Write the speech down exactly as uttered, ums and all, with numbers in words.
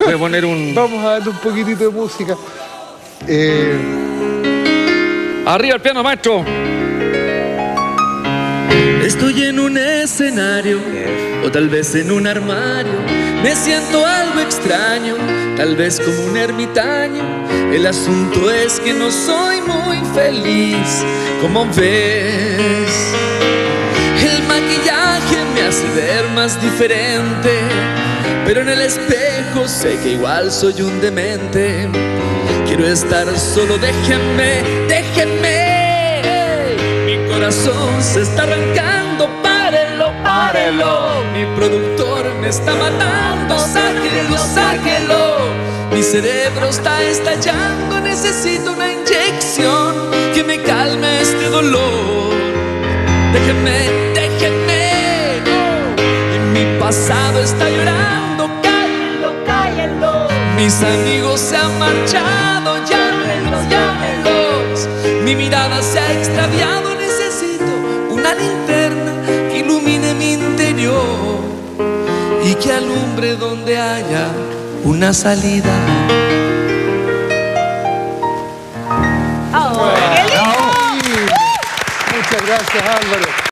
Voy a poner un... Vamos a darle un poquitito de música. Eh... Arriba el piano, maestro. Estoy en un escenario, o tal vez en un armario. Me siento algo extraño, tal vez como un ermitaño. El asunto es que no soy muy feliz, como ves. El maquillaje me hace ver más diferente, pero en el espejo sé que igual soy un demente. Quiero estar solo, déjenme, déjenme. Mi corazón se está arrancando, párelo, párelo. Mi productor me está matando, sáquelo, sáquelo. Mi cerebro está estallando, necesito una inyección que me calme este dolor. Déjenme, déjenme. Y mi pasado está llorando, cállenlo, cállenlo. Mis amigos se han marchado, llámenlos, llámenlos. Mi mirada se ha extraviado, necesito una linterna que ilumine mi interior y que alumbre donde haya una salida. Oh, ¡qué lindo! Muchas gracias, Álvaro.